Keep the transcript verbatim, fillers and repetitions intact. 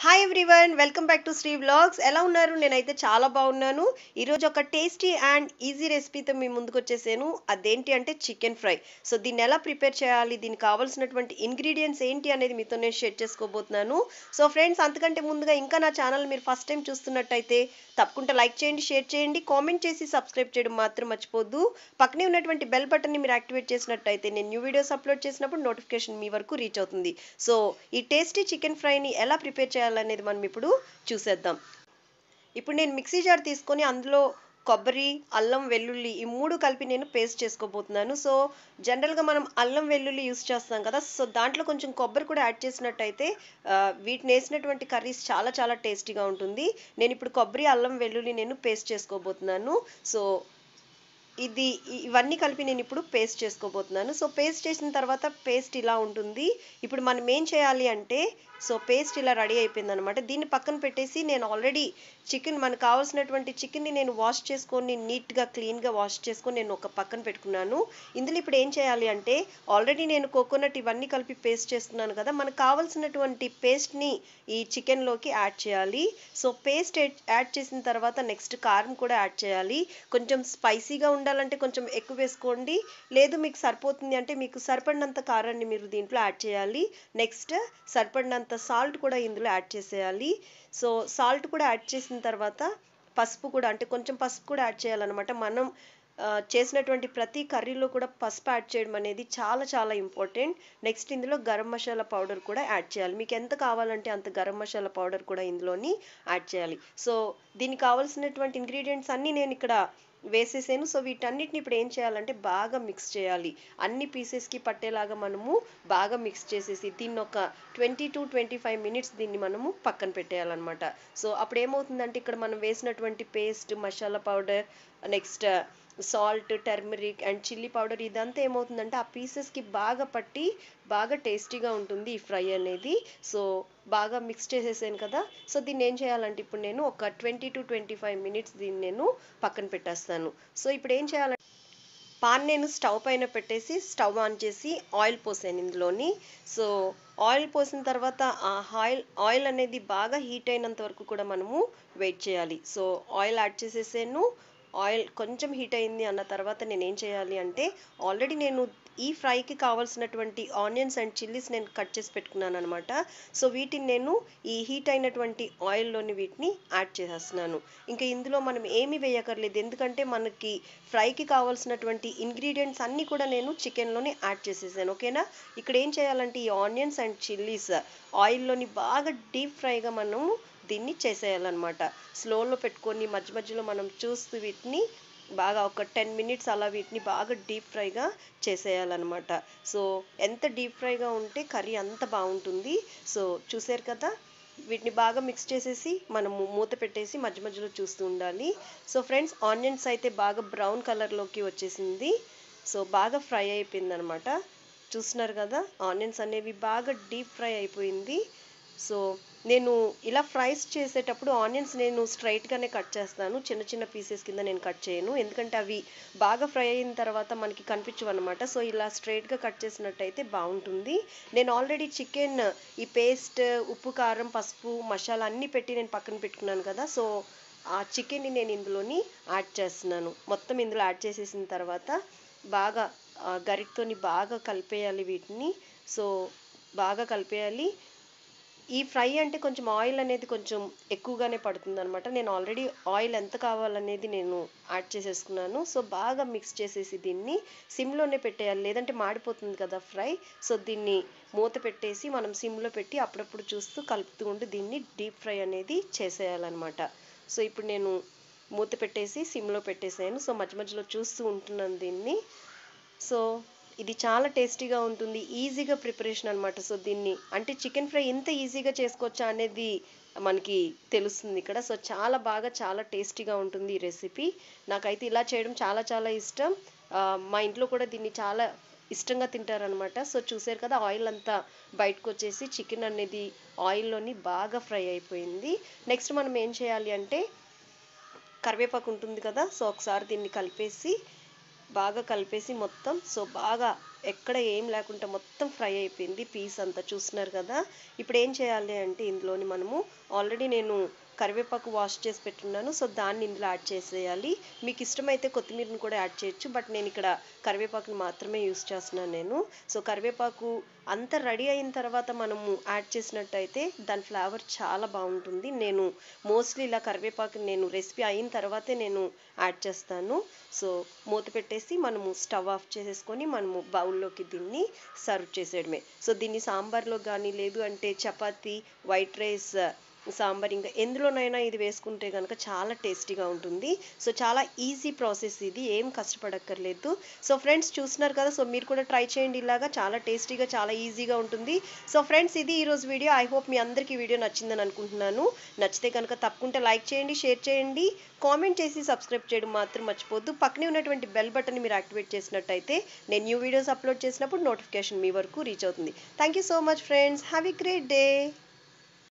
Hi everyone, welcome back to Sri vlogs. ఎలా ఉన్నారు? నేనైతే చాలా బాగున్నాను. ఈరోజు ఒక టేస్టీ అండ్ ఈజీ రెసిపీతో మీ ముందుకు వచ్చేసాను. అదేంటి అంటే చికెన్ ఫ్రై. సో దీన్ని ఎలా ప్రిపేర్ చేయాలి, దీనికి కావాల్సినటువంటి ఇంగ్రీడియంట్స్ ఏంటి అనేది మీతో నేను షేర్ చేసుకోబోతున్నాను. సో ఫ్రెండ్స్, అంతకంటే ముందుగా ఇంకా నా ఛానల్ మీరు ఫస్ట్ టైం చూస్తున్నట్టయితే తప్పకుండా లైక్ చేయండి, షేర్ చేయండి, కామెంట్ చేసి సబ్స్క్రైబ్ చేయడం మాత్రం మర్చిపోద్దు. పక్కనే ఉన్నటువంటి బెల్ బటన్ని మీరు యాక్టివేట్ చేసినట్టయితే నేను న్యూ వీడియోస్ అప్లోడ్ చేసినప్పుడు నోటిఫికేషన్ మీ వరకు రీచ్ అవుతుంది. సో ఈ టేస్టీ చికెన్ ఫ్రైని ఎలా ప్రిపేర్ చేయాలనేది మనం ఇప్పుడు చూసేద్దాం. ఇప్పుడు నేను మిక్సీ జార్ తీసుకొని అందులో కొబ్బరి, అల్లం, వెల్లుల్లి ఈ మూడు కలిపి నేను పేస్ట్ చేసుకోబోతున్నాను. సో జనరల్గా మనం అల్లం వెల్లుల్లి యూస్ చేస్తాం కదా, సో దాంట్లో కొంచెం కొబ్బరి కూడా యాడ్ చేసినట్టయితే ఆ, వీటిని వేసినటువంటి కర్రీస్ చాలా చాలా టేస్టీగా ఉంటుంది. నేను ఇప్పుడు కొబ్బరి, అల్లం, వెల్లుల్లి నేను పేస్ట్ చేసుకోబోతున్నాను. సో ఇది ఇ- ఇవన్నీ కలిపి నేను ఇప్పుడు పేస్ట్ చేసుకోబోతున్నాను. సో పేస్ట్ చేసిన తర్వాత పేస్ట్ ఇలా ఉంటుంది. ఇప్పుడు మనం ఏం చేయాలి అంటే, సో పేస్ట్ ఇలా రెడీ అయిపోయింది అనమాట. దీన్ని పక్కన పెట్టేసి నేను ఆల్రెడీ చికెన్, మనకు కావాల్సినటువంటి చికెన్ని నేను వాష్ చేసుకొని నీట్గా క్లీన్గా వాష్ చేసుకొని నేను ఒక పక్కన పెట్టుకున్నాను. ఇందులో ఇప్పుడు ఏం చేయాలి అంటే, ఆల్రెడీ నేను కోకోనట్ ఇవన్నీ కలిపి పేస్ట్ చేస్తున్నాను కదా, మనకు కావాల్సినటువంటి పేస్ట్ని ఈ చికెన్లోకి యాడ్ చేయాలి. సో పేస్ట్ యాడ్ చేసిన తర్వాత నెక్స్ట్ కారం కూడా యాడ్ చేయాలి. కొంచెం స్పైసీగా ఉండాలంటే కొంచెం ఎక్కువ వేసుకోండి, లేదు మీకు సరిపోతుంది అంటే మీకు సరిపడినంత కారాన్ని మీరు దీంట్లో యాడ్ చేయాలి. నెక్స్ట్ సరిపడినంత సాల్ట్ కూడా ఇందులో యాడ్ చేసేయాలి. సో సాల్ట్ కూడా యాడ్ చేసిన తర్వాత పసుపు కూడా, అంటే కొంచెం పసుపు కూడా యాడ్ చేయాలన్నమాట. మనం ఆ, చేసినటువంటి ప్రతి కర్రీలో కూడా పసుపు యాడ్ చేయడం అనేది చాలా చాలా ఇంపార్టెంట్. నెక్స్ట్ ఇందులో గరం మసాలా పౌడర్ కూడా యాడ్ చేయాలి. మీకు ఎంత కావాలంటే అంత గరం మసాలా పౌడర్ కూడా ఇందులోని యాడ్ చేయాలి. సో దీనికి కావాల్సినటువంటి ఇంగ్రీడియంట్స్ అన్నీ నేను ఇక్కడ వేసేసాను. సో వీటన్నిటిని ఇప్పుడు ఏం చేయాలంటే బాగా మిక్స్ చేయాలి. అన్ని పీసెస్కి పట్టేలాగా మనము బాగా మిక్స్ చేసేసి దీన్ని ఒక twenty to twenty five minutes దీన్ని మనము పక్కన పెట్టేయాలన్నమాట. సో అప్పుడు ఏమవుతుందంటే, ఇక్కడ మనం వేసినటువంటి paste, masala powder, next salt, turmeric and chilli powder ఇదంతా ఏమవుతుందంటే ఆ పీసెస్కి బాగా పట్టి బాగా టేస్టీగా ఉంటుంది ఈ ఫ్రై అనేది. సో బాగా మిక్స్ చేసేసాను కదా. సో దీన్ని ఏం చేయాలంటే ఇప్పుడు నేను ఒక twenty to twenty five minutes దీన్ని నేను పక్కన పెట్టేస్తాను. సో ఇప్పుడు ఏం చేయాలంటే, పాన్ నేను స్టవ్ పైన పెట్టేసి స్టవ్ ఆన్ చేసి ఆయిల్ పోసాను ఇందులోని. సో ఆయిల్ పోసిన తర్వాత ఆ ఆయిల్ ఆయిల్ అనేది బాగా హీట్ అయినంత వరకు కూడా మనము వెయిట్ చేయాలి. సో ఆయిల్ యాడ్ చేసేసాను. ఆయిల్ కొంచెం హీట్ అయింది అన్న తర్వాత నేను ఏం చేయాలి అంటే, ఆల్రెడీ నేను ఈ ఫ్రైకి కావాల్సినటువంటి ఆనియన్స్ అండ్ చిల్లీస్ నేను కట్ చేసి పెట్టుకున్నాను అనమాట. సో వీటిని నేను ఈ హీట్ అయినటువంటి ఆయిల్లోని వీటిని యాడ్ చేసేస్తున్నాను. ఇంకా ఇందులో మనం ఏమీ వేయక్కర్లేదు, ఎందుకంటే మనకి ఫ్రైకి కావాల్సినటువంటి ఇంగ్రీడియంట్స్ అన్నీ కూడా నేను చికెన్లోనే యాడ్ చేసేసాను. ఓకేనా? ఇక్కడ ఏం చేయాలంటే ఈ ఆనియన్స్ అండ్ చిల్లీస్ ఆయిల్లోని బాగా డీప్ ఫ్రైగా మనము దీన్ని చేసేయాలన్నమాట. స్లోలో పెట్టుకొని మధ్య మధ్యలో మనం చూస్తూ వీటిని బాగా ఒక టెన్ మినిట్స్ అలా వీటిని బాగా డీప్ ఫ్రైగా చేసేయాలన్నమాట. సో ఎంత డీప్ ఫ్రైగా ఉంటే కర్రీ అంత బాగుంటుంది. సో చూసారు కదా, వీటిని బాగా మిక్స్ చేసేసి మనము మూత పెట్టేసి మధ్య మధ్యలో చూస్తూ ఉండాలి. సో ఫ్రెండ్స్, ఆనియన్స్ అయితే బాగా బ్రౌన్ కలర్లోకి వచ్చేసింది. సో బాగా ఫ్రై అయిపోయింది అనమాట. చూస్తున్నారు కదా, ఆనియన్స్ అనేవి బాగా డీప్ ఫ్రై అయిపోయింది. సో నేను ఇలా ఫ్రైస్ చేసేటప్పుడు ఆనియన్స్ నేను స్ట్రైట్గానే కట్ చేస్తాను, చిన్న చిన్న పీసెస్ కింద నేను కట్ చేయను, ఎందుకంటే అవి బాగా ఫ్రై అయిన తర్వాత మనకి కనిపించవు అనమాట. సో ఇలా స్ట్రైట్గా కట్ చేసినట్టయితే బాగుంటుంది. నేను ఆల్రెడీ చికెన్ ఈ పేస్ట్, ఉప్పు, కారం, పసుపు, మసాలా అన్నీ పెట్టి నేను పక్కన పెట్టుకున్నాను కదా. సో ఆ చికెన్ని నేను ఇందులోని యాడ్ చేస్తున్నాను. మొత్తం ఇందులో యాడ్ చేసేసిన తర్వాత బాగా ఆ, గరిటతోని బాగా కలిపేయాలి వీటిని. సో బాగా కలిపేయాలి. ఈ ఫ్రై అంటే కొంచెం ఆయిల్ అనేది కొంచెం ఎక్కువగానే పడుతుంది అనమాట. నేను ఆల్రెడీ ఆయిల్ ఎంత కావాలనేది నేను యాడ్ చేసేసుకున్నాను. సో బాగా మిక్స్ చేసేసి దీన్ని సిమ్లోనే పెట్టేయాలి, లేదంటే మాడిపోతుంది కదా ఫ్రై. సో దీన్ని మూత పెట్టేసి మనం సిమ్లో పెట్టి అప్పుడప్పుడు చూస్తూ కలుపుతూ ఉండి దీన్ని డీప్ ఫ్రై అనేది చేసేయాలన్నమాట. సో ఇప్పుడు నేను మూత పెట్టేసి సిమ్లో పెట్టేసాను. సో మధ్య మధ్యలో చూస్తూ ఉంటున్నాను దీన్ని. సో ఇది చాలా టేస్టీగా ఉంటుంది, ఈజీగా ప్రిపరేషన్ అనమాట. సో దీన్ని అంటే చికెన్ ఫ్రై ఇంత ఈజీగా చేసుకోవచ్చా అనేది మనకి తెలుస్తుంది ఇక్కడ. సో చాలా బాగా చాలా టేస్టీగా ఉంటుంది ఈ రెసిపీ. నాకైతే ఇలా చేయడం చాలా చాలా ఇష్టం. ఆ, మా ఇంట్లో కూడా దీన్ని చాలా ఇష్టంగా తింటారనమాట. సో చూసారు కదా, ఆయిల్ అంతా బయటకు వచ్చేసి చికెన్ అనేది ఆయిల్లోని బాగా ఫ్రై అయిపోయింది. నెక్స్ట్ మనం ఏం చేయాలి అంటే, కరివేపాకు ఉంటుంది కదా, సో ఒకసారి దీన్ని కలిపేసి బాగా కలిపేసి మొత్తం సో బాగా ఎక్కడ ఏం లేకుండా మొత్తం ఫ్రై అయిపోయింది పీస్ అంతా చూస్తున్నారు కదా. ఇప్పుడు ఏం చేయాలి అంటే ఇందులోని మనము ఆల్రెడీ నేను కరివేపాకు వాష్ చేసి పెట్టున్నాను, సో దాన్ని ఇందులో యాడ్ చేసేయాలి. మీకు ఇష్టమైతే కొత్తిమీరని కూడా యాడ్ చేయొచ్చు, బట్ నేను ఇక్కడ కరివేపాకుని మాత్రమే యూస్ చేస్తున్నాను నేను. సో కరివేపాకు అంతా రెడీ అయిన తర్వాత మనము యాడ్ చేసినట్టయితే దాని ఫ్లేవర్ చాలా బాగుంటుంది. నేను మోస్ట్లీ ఇలా కరివేపాకుని నేను రెసిపీ అయిన తర్వాతే నేను యాడ్ చేస్తాను. సో మూత పెట్టేసి మనము స్టవ్ ఆఫ్ చేసేసుకొని మనము బౌల్లోకి దీన్ని సర్వ్ చేసేయడమే. సో దీన్ని సాంబార్లో కానీ లేదు అంటే చపాతీ, వైట్ రైస్, సాంబార్ ఇంకా ఎందులోనైనా ఇది వేసుకుంటే కనుక చాలా టేస్టీగా ఉంటుంది. సో చాలా ఈజీ ప్రాసెస్ ఇది, ఏం కష్టపడక్కర్లేదు. సో ఫ్రెండ్స్ చూస్తున్నారు కదా, సో మీరు కూడా ట్రై చేయండి, ఇలాగా చాలా టేస్టీగా చాలా ఈజీగా ఉంటుంది. సో ఫ్రెండ్స్ ఇది ఈరోజు వీడియో. ఐ హోప్ మీ అందరికీ వీడియో నచ్చిందని అనుకుంటున్నాను. నచ్చితే కనుక తప్పకుండా లైక్ చేయండి, షేర్ చేయండి, కామెంట్ చేసి సబ్స్క్రైబ్ చేయడం మాత్రం మర్చిపోద్దు. పక్కనే ఉన్నటువంటి బెల్ బటన్ని మీరు యాక్టివేట్ చేసినట్టయితే నేను న్యూ వీడియోస్ అప్లోడ్ చేసినప్పుడు నోటిఫికేషన్ మీ వరకు రీచ్ అవుతుంది. Thank you so much friends, have a great day.